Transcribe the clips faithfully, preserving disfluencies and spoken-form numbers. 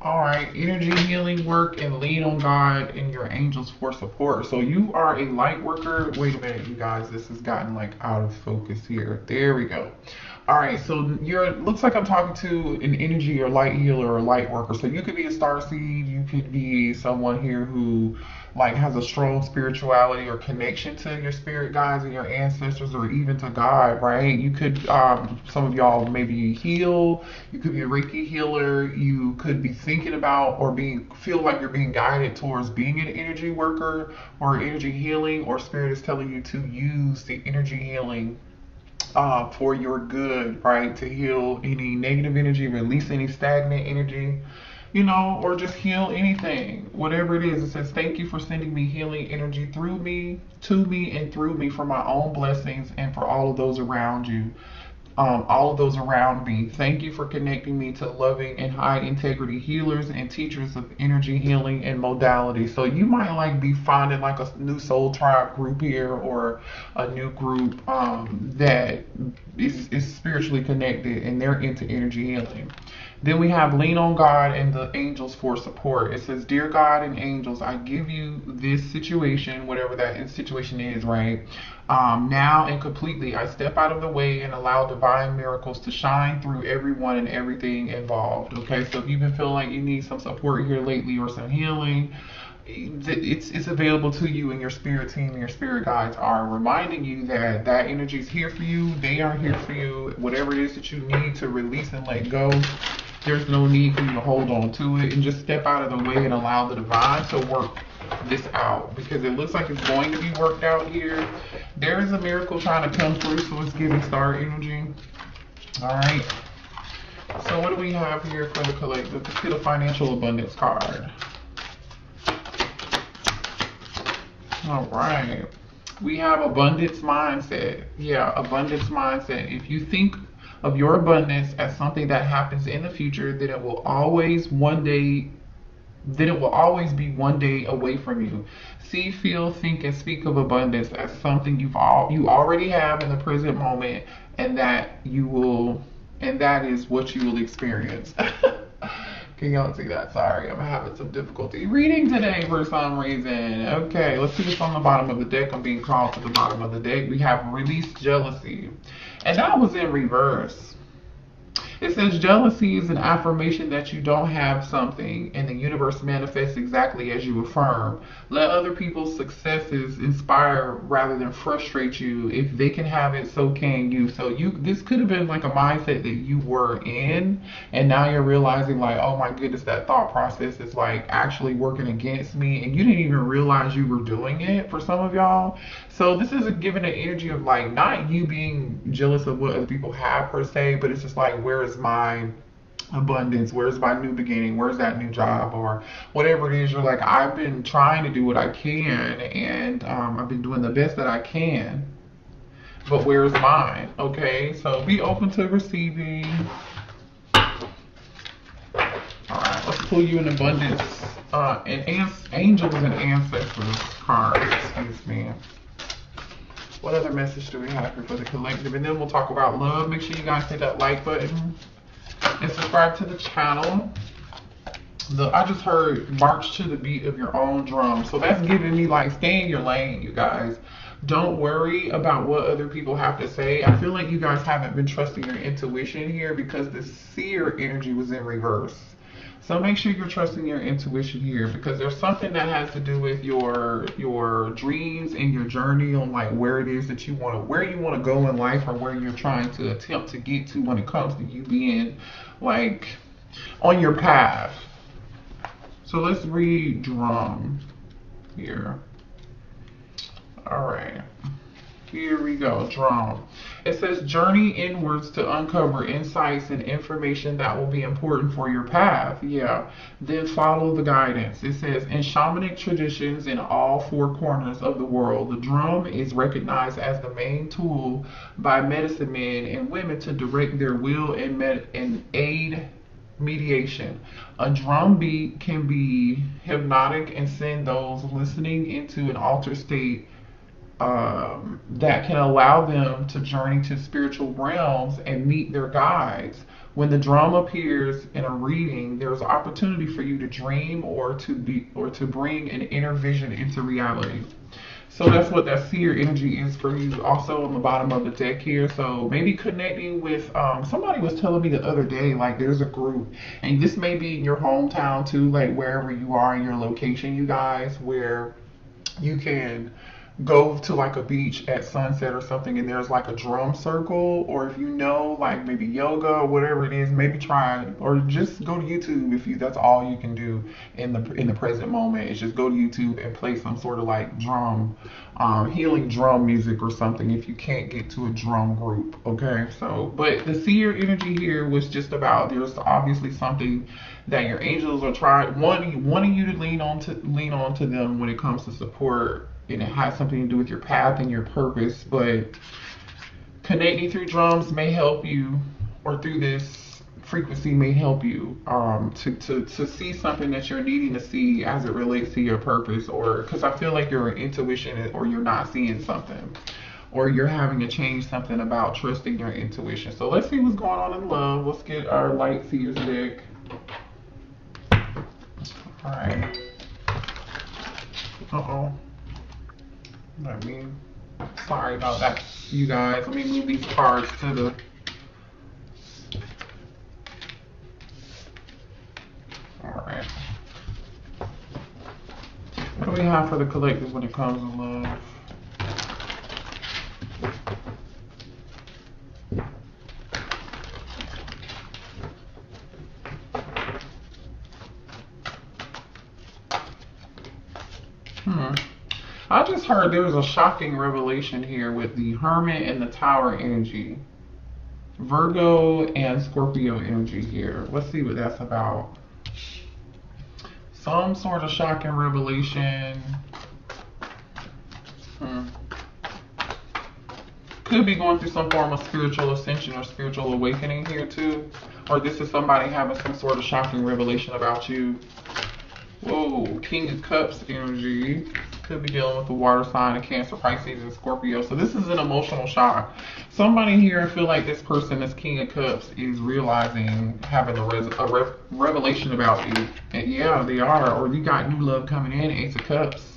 All right, energy healing work and lean on God and your angels for support. So you are a light worker. Wait a minute, you guys, this has gotten like out of focus here. There we go. All right, so you're looks like I'm talking to an energy or light healer or light worker. So you could be a star seed, you could be someone here who like has a strong spirituality or connection to your spirit guides and your ancestors or even to God, right? You could um some of y'all maybe heal, you could be a Reiki healer, you could be thinking about or being feel like you're being guided towards being an energy worker or energy healing, or spirit is telling you to use the energy healing uh, for your good, right? To heal any negative energy, release any stagnant energy, you know, or just heal anything, whatever it is. It says, thank you for sending me healing energy through me, to me, and through me for my own blessings and for all of those around you. Um, all of those around me. Thank you for connecting me to loving and high integrity healers and teachers of energy healing and modality. So you might like be finding like a new soul tribe group here, or a new group um, that is, is spiritually connected and they're into energy healing. Then we have lean on God and the angels for support. It says, dear God and angels, I give you this situation, whatever that situation is, right? Um, now and completely, I step out of the way and allow divine miracles to shine through everyone and everything involved. Okay, so if you've been feeling like you need some support here lately or some healing, it's it's available to you, and your spirit team and your spirit guides are reminding you that that energy is here for you. They are here for you. Whatever it is that you need to release and let go, there's no need for you to hold on to it, and just step out of the way and allow the divine to work this out, because it looks like it's going to be worked out here. There is a miracle trying to come through, so it's giving star energy. All right. So what do we have here for the collective? Let's get a financial abundance card. All right. We have abundance mindset. Yeah, abundance mindset. If you think of your abundance as something that happens in the future, then it will always one day then it will always be one day away from you. See, feel, think, and speak of abundance as something you've all you already have in the present moment, and that you will and that is what you will experience. Can y'all see that? Sorry, I'm having some difficulty reading today for some reason. Okay, let's see what's on the bottom of the deck. I'm being called to the bottom of the deck. We have release jealousy. And that was in reverse. It says jealousy is an affirmation that you don't have something, and the universe manifests exactly as you affirm. Let other people's successes inspire rather than frustrate you. If they can have it, so can you. So you, this could have been like a mindset that you were in, and now you're realizing like, oh my goodness, that thought process is like actually working against me, and you didn't even realize you were doing it for some of y'all. So this is a given an energy of like not you being jealous of what other people have per se, but it's just like, where is my abundance? Where's my new beginning? Where's that new job? Or whatever it is, you're like, I've been trying to do what I can, and um, I've been doing the best that I can, but where's mine? Okay, so be open to receiving. All right, let's pull you an abundance uh, and angels and ancestors card. Excuse me. What other message do we have here for the collective? And then we'll talk about love. Make sure you guys hit that like button and subscribe to the channel. The I just heard march to the beat of your own drum. So that's giving me like, stay in your lane, you guys. Don't worry about what other people have to say. I feel like you guys haven't been trusting your intuition here because the seer energy was in reverse. So make sure you're trusting your intuition here, because there's something that has to do with your your dreams and your journey on like where it is that you want to, where you want to go in life, or where you're trying to attempt to get to when it comes to you being like on your path. So let's read drum here. All right. Here we go, drum. It says, journey inwards to uncover insights and information that will be important for your path. Yeah. Then follow the guidance. It says, in shamanic traditions in all four corners of the world, the drum is recognized as the main tool by medicine men and women to direct their will and, med and aid mediation. A drum beat can be hypnotic and send those listening into an altered state um, that can allow them to journey to spiritual realms and meet their guides. When the drum appears in a reading, there's an opportunity for you to dream or to be or to bring an inner vision into reality. So that's what that seer energy is for you. Also on the bottom of the deck here. So maybe connecting with um, somebody was telling me the other day, like there's a group, and this may be in your hometown too, like wherever you are in your location, you guys, where you can go to like a beach at sunset or something, and there's like a drum circle, or if you know like maybe yoga or whatever it is, maybe try it, or just go to YouTube if you that's all you can do in the in the present moment is just go to YouTube and play some sort of like drum um, healing drum music or something if you can't get to a drum group. Okay, so but the seer energy here was just about there's obviously something that your angels are trying wanting wanting you to lean on to lean on to them when it comes to support. And it has something to do with your path and your purpose, but connecting through drums may help you, or through this frequency may help you um, to, to, to see something that you're needing to see as it relates to your purpose, or because I feel like your intuition, or you're not seeing something, or you're having to change something about trusting your intuition. So let's see what's going on in love. Let's get our light seers deck. All right. Uh-oh. I mean, sorry about that, you guys. Let me move these cards to the. All right. What do we have for the collective when it comes to love? Hmm. I just heard there was a shocking revelation here with the Hermit and the Tower energy. Virgo and Scorpio energy here. Let's see what that's about. Some sort of shocking revelation. Hmm. Could be going through some form of spiritual ascension or spiritual awakening here too. Or this is somebody having some sort of shocking revelation about you. Whoa, King of Cups energy. Could be dealing with the water sign of Cancer, Pisces, and Scorpio. So this is an emotional shock. Somebody here, I feel like this person, this King of Cups, is realizing, having a, res a re revelation about you. And yeah, they are. Or you got new love coming in, Ace of Cups.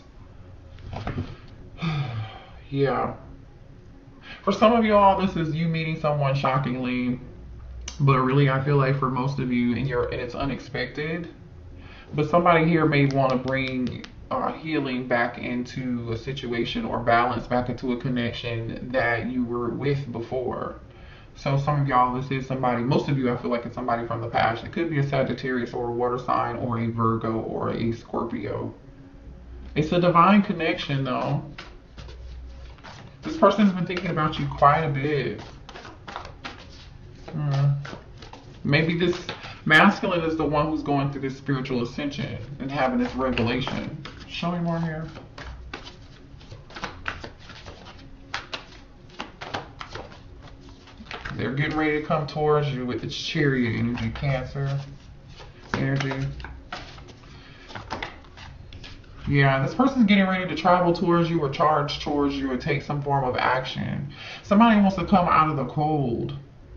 Yeah. For some of y'all, this is you meeting someone shockingly. But really, I feel like for most of you, and, you're, and it's unexpected. But somebody here may want to bring uh, healing back into a situation, or balance back into a connection that you were with before. So some of y'all, this is somebody, most of you, I feel like it's somebody from the past. It could be a Sagittarius or a water sign or a Virgo or a Scorpio. It's a divine connection though. This person's been thinking about you quite a bit. Hmm. Maybe this masculine is the one who's going through this spiritual ascension and having this revelation. Show me more here. They're getting ready to come towards you with the Chariot energy, Cancer energy. Yeah, this person's getting ready to travel towards you, or charge towards you, or take some form of action. Somebody wants to come out of the cold.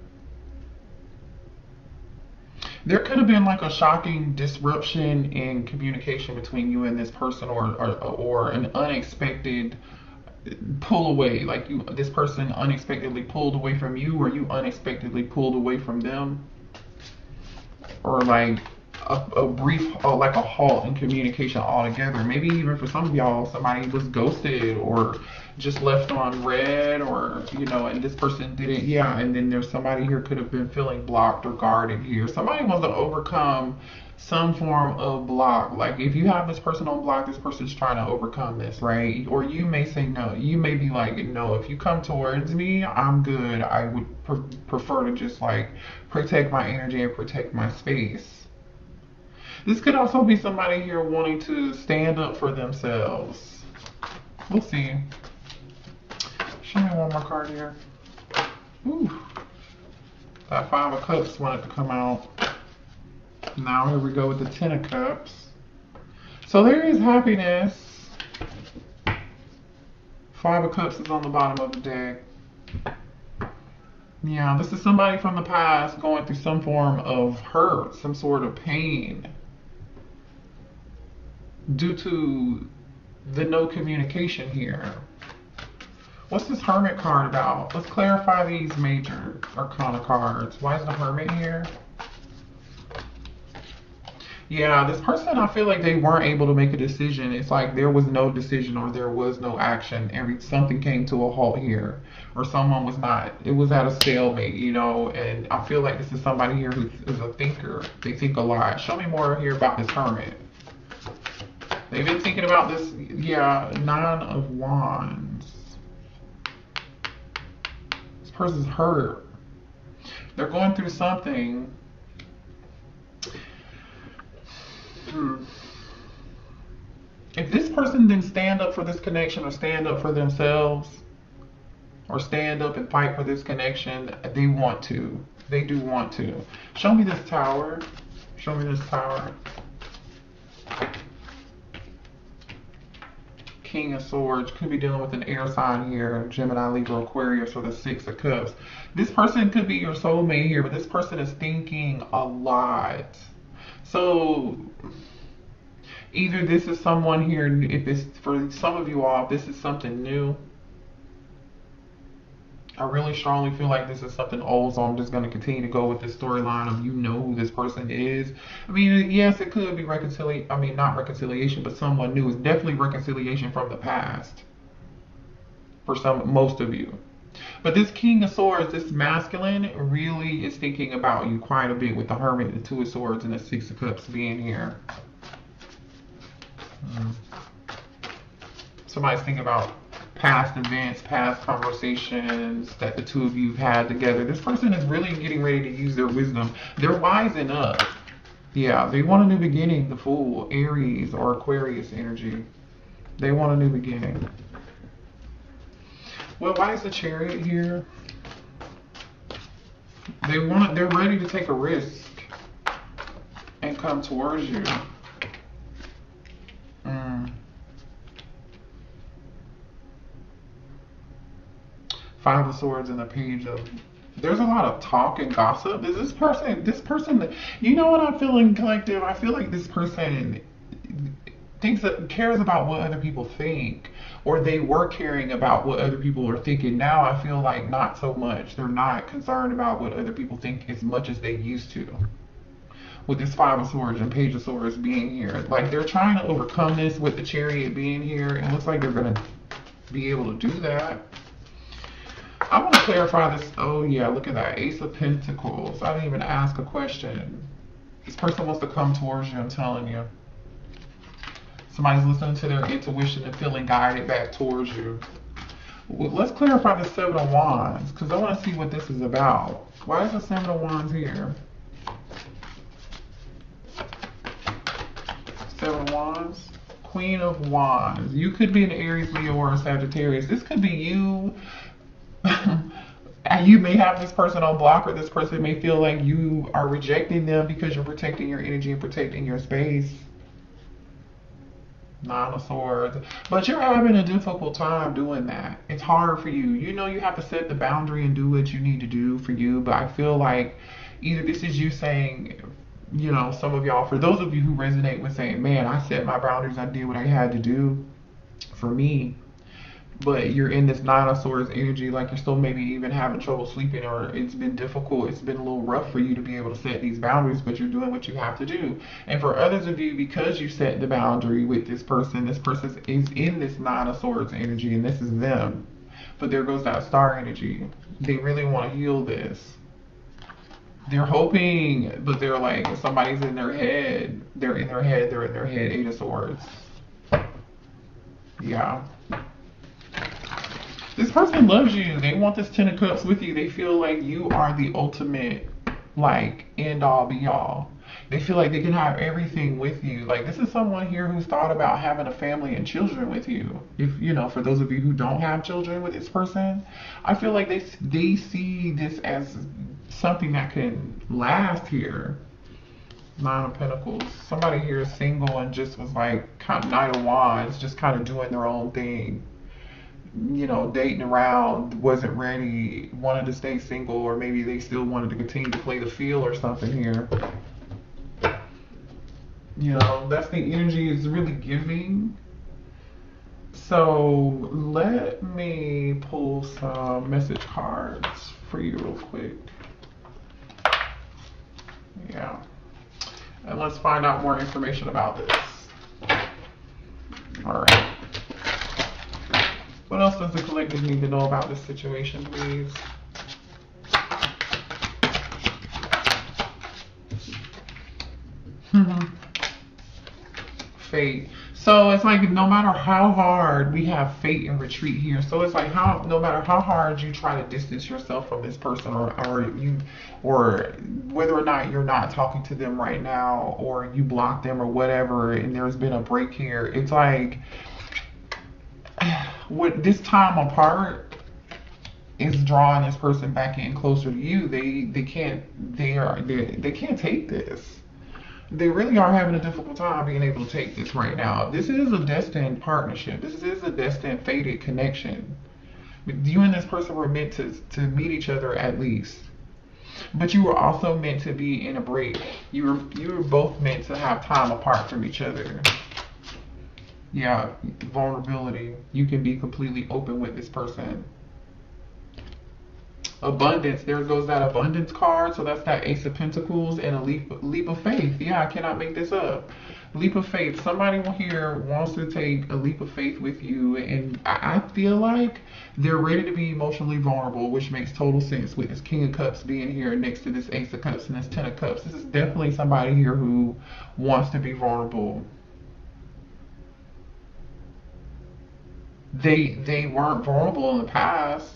There could have been like a shocking disruption in communication between you and this person, or or, or an unexpected pull away. Like you, this person unexpectedly pulled away from you, or you unexpectedly pulled away from them, or like a, a brief, uh, like a halt in communication altogether. Maybe even for some of y'all, somebody was ghosted or just left on red, or you know, and this person didn't. Yeah, and then there's somebody here could have been feeling blocked or guarded here. Somebody wants to overcome some form of block. Like if you have this person on block, this person's trying to overcome this, right? Or you may say no. You may be like, no, if you come towards me, I'm good. I would pre prefer to just like protect my energy and protect my space. This could also be somebody here wanting to stand up for themselves. We'll see. Show me one more card here. Ooh. That Five of Cups wanted to come out. Now here we go with the Ten of Cups. So there is happiness Five of Cups is on the bottom of the deck. Yeah, this is somebody from the past going through some form of hurt, some sort of pain due to the no communication here. What's this Hermit card about? Let's clarify these major arcana cards. Why is the Hermit here? Yeah, this person, I feel like they weren't able to make a decision. It's like there was no decision or there was no action. Every something came to a halt here, or someone was not. It was at a stalemate, you know. And I feel like this is somebody here who is a thinker. They think a lot. Show me more here about this Hermit. They've been thinking about this. Yeah, Nine of Wands. This person's hurt. They're going through something. Hmm. If this person didn't stand up for this connection or stand up for themselves or stand up and fight for this connection, they want to. They do want to. Show me this Tower. Show me this Tower. King of Swords. Could be dealing with an air sign here. Gemini, Libra, Aquarius, or the Six of Cups. This person could be your soulmate here, but this person is thinking a lot. So either this is someone here, if it's for some of you all, if this is something new, I really strongly feel like this is something old, so I'm just going to continue to go with this storyline of you know who this person is. I mean, yes, it could be reconciliation. I mean, not reconciliation, but someone new. Is definitely reconciliation from the past for some, most of you. But this King of Swords, this masculine, really is thinking about you quite a bit with the Hermit, the Two of Swords, and the Six of Cups being here. Mm. Somebody's thinking about past events, past conversations that the two of you have had together. This person is really getting ready to use their wisdom. They're wising up. Yeah, they want a new beginning, the Fool, Aries, or Aquarius energy. They want a new beginning. Well, why is the Chariot here? They want, they're ready to take a risk and come towards you. Mm. Five of Swords and the Page of... There's a lot of talk and gossip. Is this person, this person, you know what I'm feeling, collective? I feel like this person thinks that, cares about what other people think, or they were caring about what other people are thinking. Now I feel like not so much. They're not concerned about what other people think as much as they used to. With this Five of Swords and Page of Swords being here, like they're trying to overcome this with the Chariot being here. It looks like they're gonna be able to do that. I want to clarify this. Oh yeah, look at that Ace of Pentacles. I didn't even ask a question. This person wants to come towards you, I'm telling you. Somebody's listening to their intuition and feeling guided back towards you. Well, let's clarify the Seven of Wands, because I want to see what this is about. Why is the Seven of Wands here? Seven of Wands. Queen of Wands. You could be an Aries, Leo, or a Sagittarius. This could be you. And you may have this person on block, or this person may feel like you are rejecting them because you're protecting your energy and protecting your space. Nine of Swords. But you're having a difficult time doing that. It's hard for you. You know you have to set the boundary and do what you need to do for you. But I feel like either this is you saying, you know, some of y'all, for those of you who resonate with saying, man, I set my boundaries, I did what I had to do for me. But you're in this Nine of Swords energy, like you're still maybe even having trouble sleeping, or it's been difficult, it's been a little rough for you to be able to set these boundaries, but you're doing what you have to do. And for others of you, because you set the boundary with this person, this person is in this Nine of Swords energy, and this is them. But there goes that Star energy. They really want to heal this. They're hoping, but they're like, somebody's in their head. They're in their head, they're in their head. Eight of Swords. Yeah. This person loves you. They want this Ten of Cups with you. They feel like you are the ultimate, like, end all be all. They feel like they can have everything with you. Like, this is someone here who's thought about having a family and children with you. If, you know, for those of you who don't have children with this person, I feel like they, they see this as something that can last here. Nine of Pentacles. Somebody here is single and just was like, kind of Knight of Wands, just kind of doing their own thing. you know, dating around, wasn't ready, wanted to stay single, or maybe they still wanted to continue to play the field or something here. You know, that's the energy is really giving. So let me pull some message cards for you real quick. Yeah. And let's find out more information about this. All right. What else does the collective need to know about this situation, please? Fate. So it's like no matter how hard we have fate and retreat here. So it's like how no matter how hard you try to distance yourself from this person, or or you or whether or not you're not talking to them right now, or you block them or whatever, and there's been a break here. It's like with this time apart is drawing this person back in closer to you. They they can't they are they, they can't take this. They really are having a difficult time being able to take this right now. This is a destined partnership. This is a destined fated connection. You and this person were meant to, to meet each other at least. But you were also meant to be in a break. You were you were both meant to have time apart from each other. Yeah, vulnerability. You can be completely open with this person. Abundance, there goes that abundance card. So that's that Ace of Pentacles and a leap, leap of faith. Yeah, I cannot make this up. Leap of faith. Somebody here wants to take a leap of faith with you, and I feel like they're ready to be emotionally vulnerable, which makes total sense with this King of Cups being here next to this Ace of Cups and this Ten of Cups. This is definitely somebody here who wants to be vulnerable. They they weren't vulnerable in the past.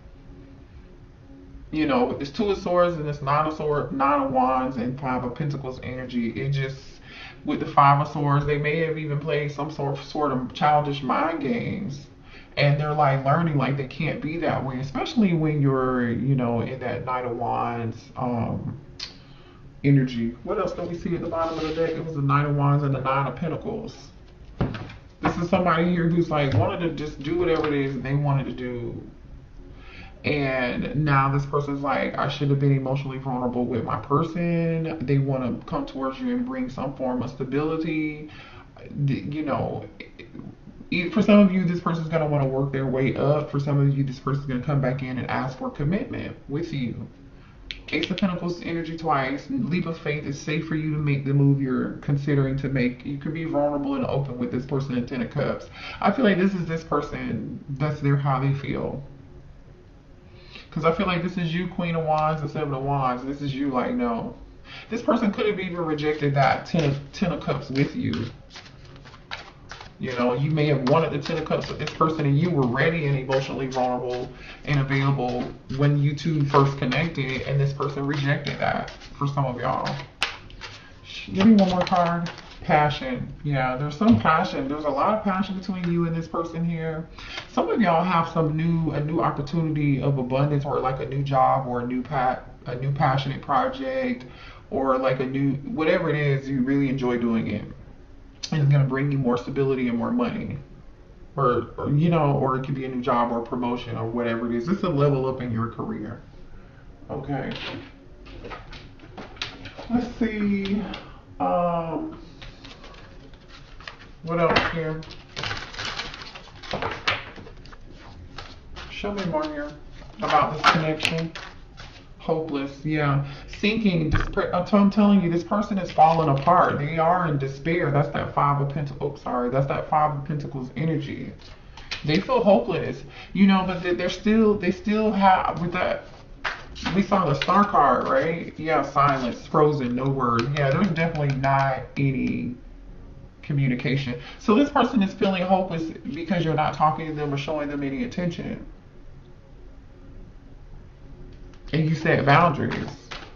You know, with this Two of Swords and this Nine of Swords, Nine of Wands and Five of Pentacles energy, it just, with the Five of Swords, they may have even played some sort of, sort of childish mind games. And they're like learning like they can't be that way, especially when you're, you know, in that Knight of Wands um, energy. What else do we see at the bottom of the deck? It was the Knight of Wands and the Nine of Pentacles. This is somebody here who's like wanted to just do whatever it is they wanted to do. And now this person's like, I should have been emotionally vulnerable with my person. They want to come towards you and bring some form of stability. You know, for some of you, this person's going to want to work their way up. For some of you, this person's going to come back in and ask for commitment with you. Ace of Pentacles energy twice. Leap of faith is safe for you to make the move you're considering to make. You can be vulnerable and open with this person in Ten of Cups. I feel like this is this person. That's their how they feel. Because I feel like this is you, Queen of Wands, and Seven of Wands. This is you, like, no. This person could have even rejected that Ten of, ten of Cups with you. You know, you may have wanted the Ten of Cups with this person, and you were ready and emotionally vulnerable and available when you two first connected, and this person rejected that for some of y'all. Give me one more card. Passion. Yeah, there's some passion. There's a lot of passion between you and this person here. Some of y'all have some new, a new opportunity of abundance, or like a new job, or a new pat, a new passionate project, or like a new, whatever it is, you really enjoy doing it. And it's going to bring you more stability and more money. Or, or, you know, or it could be a new job or promotion or whatever it is. It's a level up in your career. Okay. Let's see. Um... What else here? Show me more here about this connection. Hopeless, yeah. Sinking. I'm telling you, this person is falling apart. They are in despair. That's that Five of Pentacles. Oh, sorry. That's that Five of Pentacles energy. They feel hopeless, you know, but they're still, they still have, with that, we saw the Star card, right? Yeah, silence, frozen, no words. Yeah, there's definitely not any communication. So this person is feeling hopeless because you're not talking to them or showing them any attention. And you set boundaries.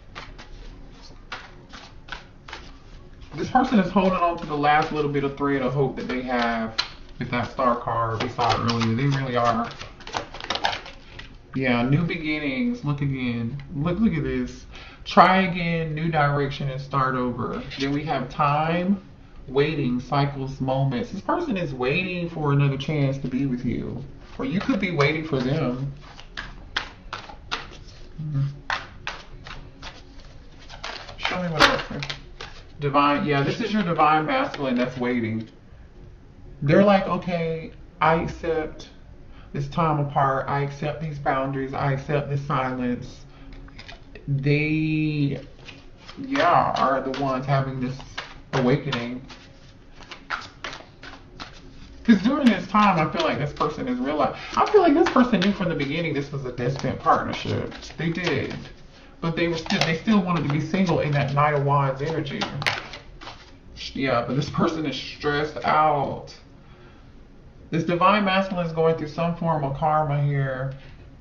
This person is holding on to the last little bit of thread of hope that they have with that Star card we saw earlier. They really are. Yeah, new beginnings. Look again. Look, look at this. Try again, new direction, and start over. Then we have time, waiting, cycles, moments. This person is waiting for another chance to be with you. Or you could be waiting for them. Mm-hmm. Show me what else. Divine, yeah, this is your divine masculine that's waiting. They're like, okay, I accept this time apart. I accept these boundaries. I accept this silence. They, yeah, are the ones having this awakening. Because during this time, I feel like this person is realized. I feel like this person knew from the beginning this was a distant partnership. They did. But they were still, they still wanted to be single in that Knight of Wands energy. Yeah, but this person is stressed out. This divine masculine is going through some form of karma here.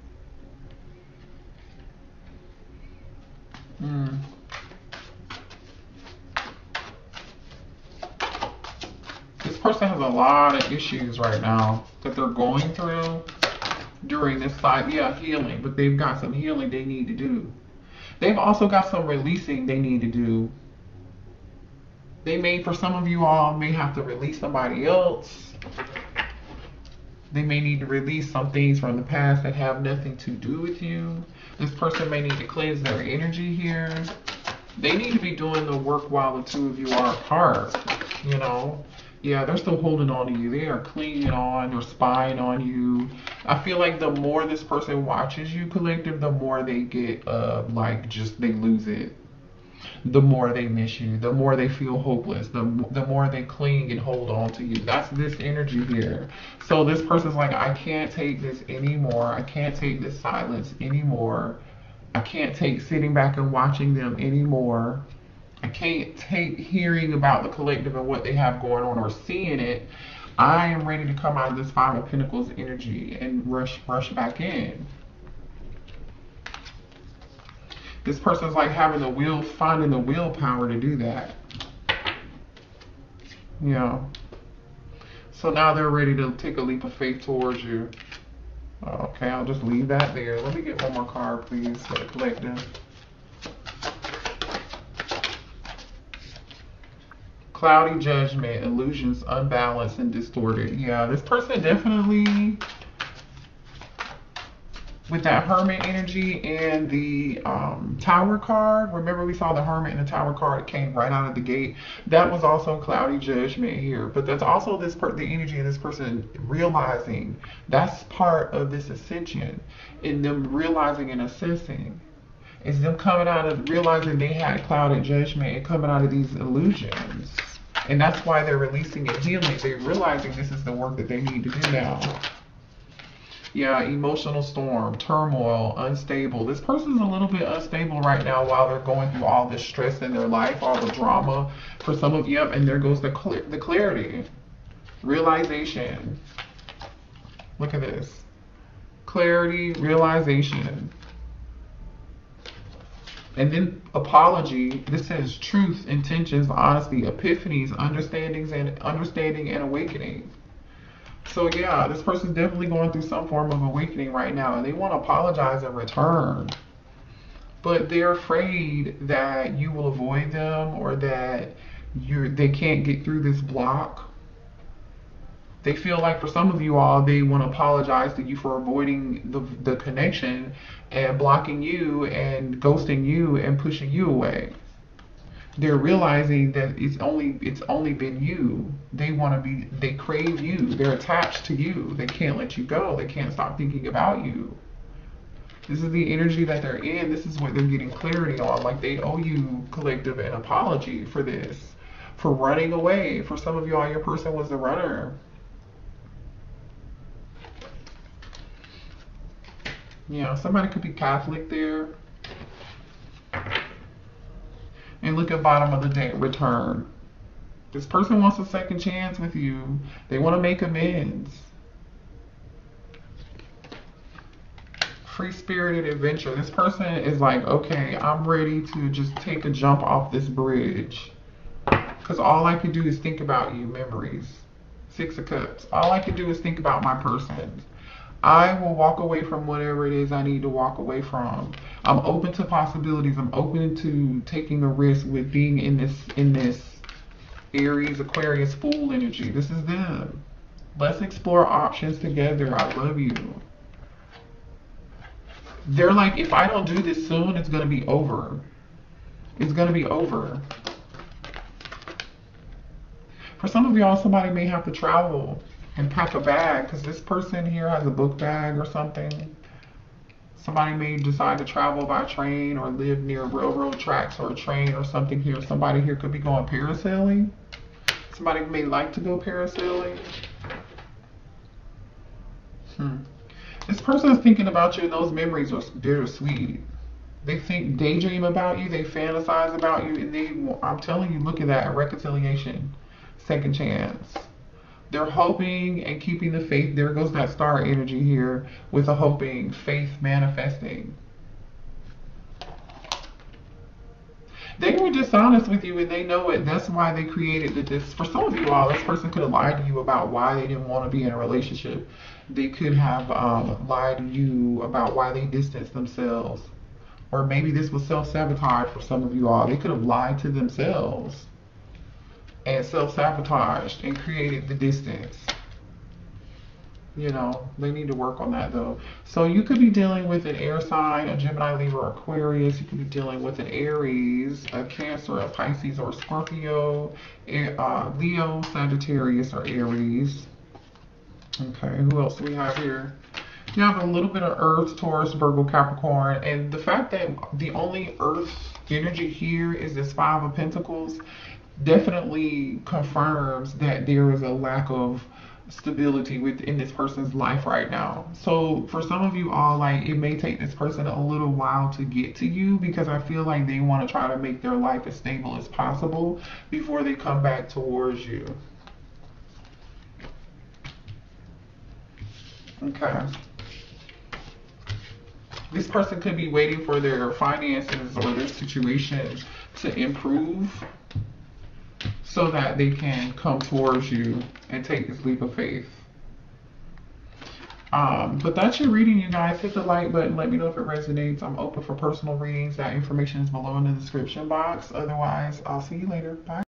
Hmm. This person has a lot of issues right now that they're going through during this time. Yeah, healing, but they've got some healing they need to do. They've also got some releasing they need to do. They may, for some of you all, may have to release somebody else. They may need to release some things from the past that have nothing to do with you. This person may need to cleanse their energy here. They need to be doing the work while the two of you are apart, you know. Yeah, they're still holding on to you. They are clinging on or spying on you. I feel like the more this person watches you, collective, the more they get, uh, like, just, they lose it. The more they miss you, the more they feel hopeless, the, the more they cling and hold on to you. That's this energy here. So this person's like, I can't take this anymore. I can't take this silence anymore. I can't take sitting back and watching them anymore. I can't take hearing about the collective and what they have going on or seeing it. I am ready to come out of this Five of Pentacles energy and rush, rush back in. This person's like having the will, finding the willpower to do that. Yeah. So now they're ready to take a leap of faith towards you. Okay, I'll just leave that there. Let me get one more card, please, for the collective. Cloudy judgment, illusions, unbalanced and distorted. Yeah, this person definitely, with that Hermit energy and the um, Tower card. Remember we saw the Hermit and the Tower card. It came right out of the gate. That was also cloudy judgment here. But that's also this per the energy of this person realizing that's part of this ascension. In them realizing and assessing. It's them coming out of realizing they had clouded judgment and coming out of these illusions. And that's why they're releasing and healing. They're realizing this is the work that they need to do now. Yeah, emotional storm, turmoil, unstable. This person's a little bit unstable right now while they're going through all this stress in their life, all the drama. For some of you, yep, and there goes the, cl the clarity. Realization. Look at this. Clarity, realization. And then apology. This says truth, intentions, honesty, epiphanies, understandings, and understanding and awakening. So yeah, this person's definitely going through some form of awakening right now, and they want to apologize in return. But they're afraid that you will avoid them or that you're they can't get through this block. They feel like for some of you all, they want to apologize to you for avoiding the, the connection and blocking you and ghosting you and pushing you away. They're realizing that it's only it's only been you. They want to be, they crave you. They're attached to you. They can't let you go. They can't stop thinking about you. This is the energy that they're in. This is what they're getting clarity on. Like they owe you, collective, an apology for this, for running away. For some of you all, your person was the runner. Yeah, somebody could be Catholic there. And look at bottom of the deck, return. This person wants a second chance with you. They want to make amends. Free-spirited adventure. This person is like, okay, I'm ready to just take a jump off this bridge. Because all I can do is think about you, memories. Six of Cups. All I can do is think about my person. I will walk away from whatever it is I need to walk away from. I'm open to possibilities. I'm open to taking a risk with being in this in this Aries, Aquarius, Fool energy. This is them. Let's explore options together. I love you. They're like, if I don't do this soon, it's going to be over. It's going to be over. For some of y'all, somebody may have to travel and pack a bag, because this person here has a book bag or something. Somebody may decide to travel by train or live near railroad tracks or a train or something here. Somebody here could be going parasailing. Somebody may like to go parasailing. Hmm. This person is thinking about you, and those memories are bittersweet. They think, daydream about you, they fantasize about you, and they, I'm telling you, look at that, reconciliation, second chance. They're hoping and keeping the faith. There goes that star energy here with a hoping, faith manifesting. They were dishonest with you and they know it. That's why they created the dis. For some of you all, this person could have lied to you about why they didn't want to be in a relationship. They could have um, lied to you about why they distanced themselves. Or maybe this was self-sabotage for some of you all. They could have lied to themselves and self-sabotaged and created the distance. You know, they need to work on that though. So you could be dealing with an air sign, a Gemini, Libra, Aquarius. You could be dealing with an Aries, a Cancer, a Pisces, or a Scorpio, uh, Leo, Sagittarius, or Aries. Okay, who else do we have here? You have a little bit of Earth, Taurus, Virgo, Capricorn. And the fact that the only Earth energy here is this Five of Pentacles definitely confirms that there is a lack of stability within this person's life right now. So for some of you all, like, it may take this person a little while to get to you, because I feel like they want to try to make their life as stable as possible before they come back towards you. Okay. This person could be waiting for their finances or their situation to improve so that they can come towards you and take this leap of faith. Um, but that's your reading, you guys. Hit the like button. Let me know if it resonates. I'm open for personal readings. That information is below in the description box. Otherwise, I'll see you later. Bye.